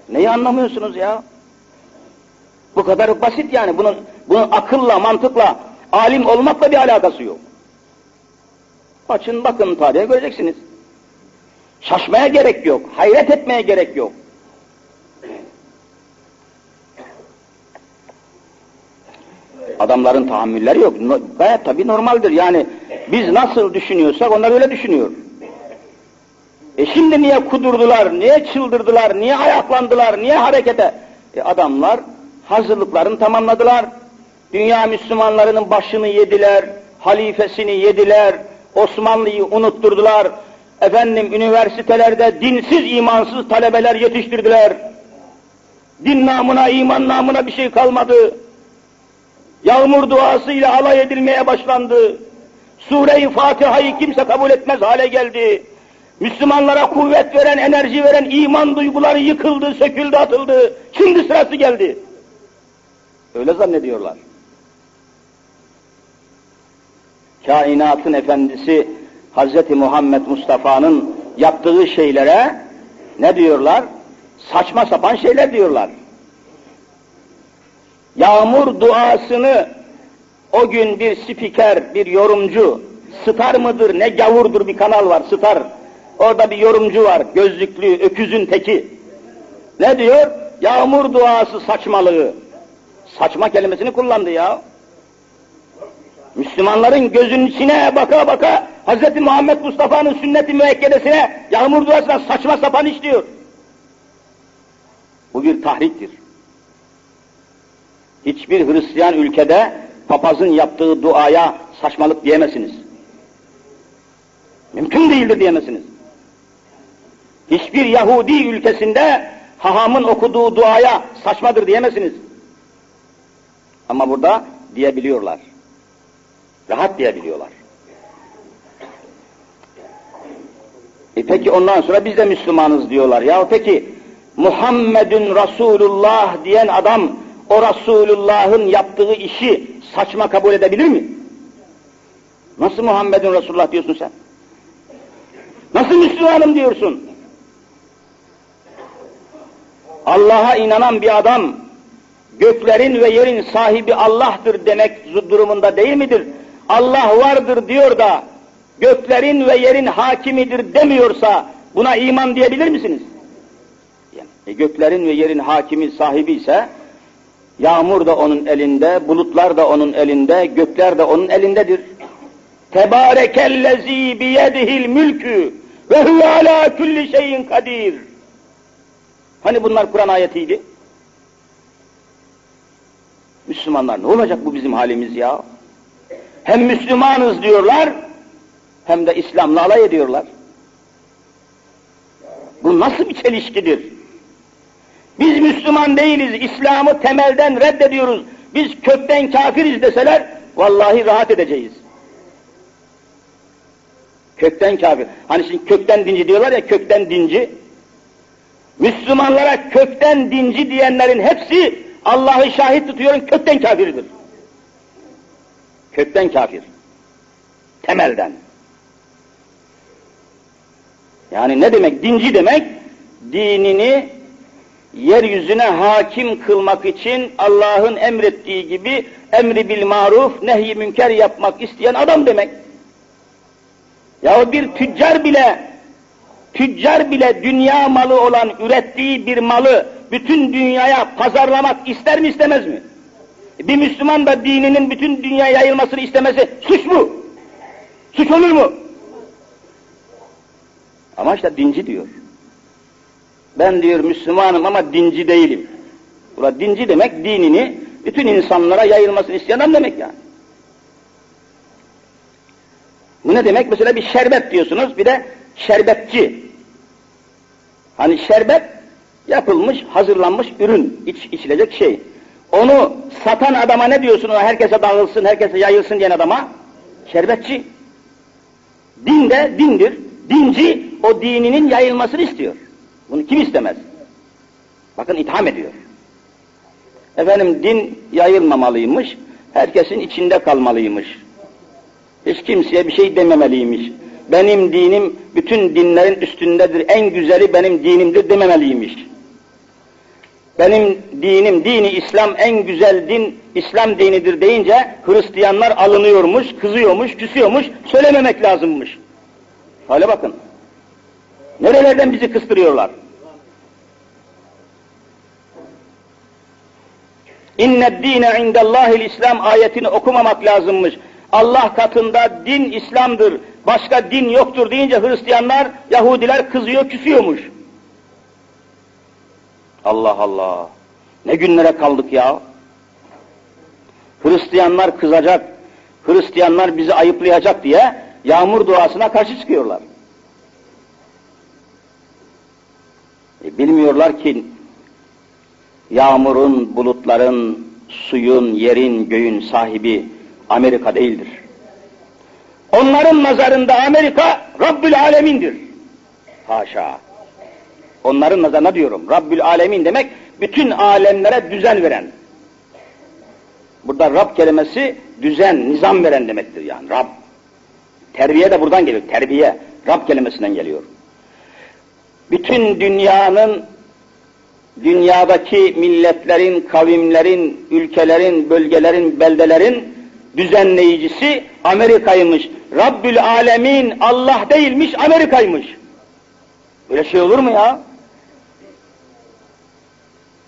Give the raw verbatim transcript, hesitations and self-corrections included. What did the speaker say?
Neyi anlamıyorsunuz ya? Bu kadar basit yani. Bunun, bunun akılla, mantıkla, alim olmakla bir alakası yok. Açın bakın tarihe göreceksiniz. Şaşmaya gerek yok, hayret etmeye gerek yok. Adamların tahammülleri yok. Gayet tabii normaldir. Yani biz nasıl düşünüyorsak onlar öyle düşünüyor. E şimdi niye kudurdular, niye çıldırdılar, niye ayaklandılar, niye harekete? E adamlar hazırlıklarını tamamladılar. Dünya Müslümanlarının başını yediler, halifesini yediler, Osmanlı'yı unutturdular. Efendim üniversitelerde dinsiz, imansız talebeler yetiştirdiler. Din namına, iman namına bir şey kalmadı. Yağmur duasıyla alay edilmeye başlandı. Sure-i Fatiha'yı kimse kabul etmez hale geldi. Müslümanlara kuvvet veren, enerji veren iman duyguları yıkıldı, söküldü, atıldı. Şimdi sırası geldi. Öyle zannediyorlar. Kainatın efendisi Hazreti Muhammed Mustafa'nın yaptığı şeylere ne diyorlar? Saçma sapan şeyler diyorlar. Yağmur duasını o gün bir spiker, bir yorumcu, Star mıdır ne gavurdur bir kanal var, Star. Orada bir yorumcu var, gözlüklü, öküzün teki. Ne diyor? Yağmur duası saçmalığı. Saçma kelimesini kullandı ya. Müslümanların gözünün içine baka baka Hz. Muhammed Mustafa'nın sünnet-i müekkedesine yağmur duasına saçma sapan iş diyor. Bu bir tahriktir. Hiçbir Hristiyan ülkede papazın yaptığı duaya saçmalık diyemezsiniz. Mümkün değildir diyemezsiniz. Hiçbir Yahudi ülkesinde hahamın okuduğu duaya saçmadır diyemezsiniz. Ama burada diyebiliyorlar. Rahat diyebiliyorlar. E peki ondan sonra biz de Müslümanız diyorlar. Ya peki Muhammedun Resulullah diyen adam o Resulullah'ın yaptığı işi saçma kabul edebilir mi? Nasıl Muhammedun Resulullah diyorsun sen? Nasıl Müslümanım diyorsun? Allah'a inanan bir adam göklerin ve yerin sahibi Allah'tır demek durumunda değil midir? Allah vardır diyor da göklerin ve yerin hakimidir demiyorsa buna iman diyebilir misiniz? Yani, e, göklerin ve yerin hakimi sahibi ise yağmur da onun elinde, bulutlar da onun elinde, gökler de onun elindedir. Tebârekellezî biyedihil mülkü ve huve alâ kulli şeyin kadir. Hani bunlar Kur'an ayetiydi? Müslümanlar ne olacak bu bizim halimiz ya? Hem Müslümanız diyorlar, hem de İslam'la alay ediyorlar. Bu nasıl bir çelişkidir? Biz Müslüman değiliz, İslam'ı temelden reddediyoruz. Biz kökten kafiriz deseler, vallahi rahat edeceğiz. Kökten kafir. Hani şimdi kökten dinci diyorlar ya, kökten dinci. Müslümanlara kökten dinci diyenlerin hepsi Allah'ı şahit tutuyorum, kökten kafirdir. Kökten kafir. Temelden. Yani ne demek? Dinci demek, dinini yeryüzüne hakim kılmak için Allah'ın emrettiği gibi emri bil maruf, nehy-i münker yapmak isteyen adam demek. Ya bir tüccar bile, tüccar bile dünya malı olan ürettiği bir malı bütün dünyaya pazarlamak ister mi istemez mi? Bir Müslüman da dininin bütün dünyaya yayılmasını istemesi suç mu? Suç olur mu? Ama işte dinci diyor. Ben diyor Müslümanım ama dinci değilim. Burada dinci demek dinini bütün insanlara yayılmasını isteyen adam demek yani. Bu ne demek? Mesela bir şerbet diyorsunuz, bir de şerbetçi. Hani şerbet yapılmış, hazırlanmış ürün, iç, içilecek şey. Onu satan adama ne diyorsunuz? Herkese dağılsın, herkese yayılsın diyen adama? Şerbetçi. Din de dindir. Dinci o dininin yayılmasını istiyor. Bunu kim istemez? Bakın itham ediyor. Efendim din yayılmamalıymış, herkesin içinde kalmalıymış. Hiç kimseye bir şey dememeliymiş. Benim dinim bütün dinlerin üstündedir, en güzeli benim dinimdir dememeliymiş. benim dinim, dini İslam en güzel din, İslam dinidir deyince Hristiyanlar alınıyormuş, kızıyormuş, küsüyormuş, söylememek lazımmış. Hale bakın. Nerelerden bizi kıstırıyorlar? İnned dîne indellâhil İslam ayetini okumamak lazımmış. Allah katında din İslam'dır, başka din yoktur deyince Hristiyanlar, Yahudiler kızıyor, küsüyormuş. Allah Allah! Ne günlere kaldık ya! Hristiyanlar kızacak, Hristiyanlar bizi ayıplayacak diye yağmur duasına karşı çıkıyorlar. E, bilmiyorlar ki yağmurun, bulutların, suyun, yerin, göğün sahibi Amerika değildir. Onların nazarında Amerika Rabbül Alemin'dir. Haşa! Onların nazarına diyorum, Rabbül Alemin demek, bütün alemlere düzen veren. Burada Rab kelimesi, düzen, nizam veren demektir yani, Rab. Terbiye de buradan geliyor, terbiye, Rab kelimesinden geliyor. Bütün dünyanın, dünyadaki milletlerin, kavimlerin, ülkelerin, bölgelerin, beldelerin düzenleyicisi Amerika'ymış. Rabbül Alemin Allah değilmiş, Amerika'ymış. Böyle şey olur mu ya?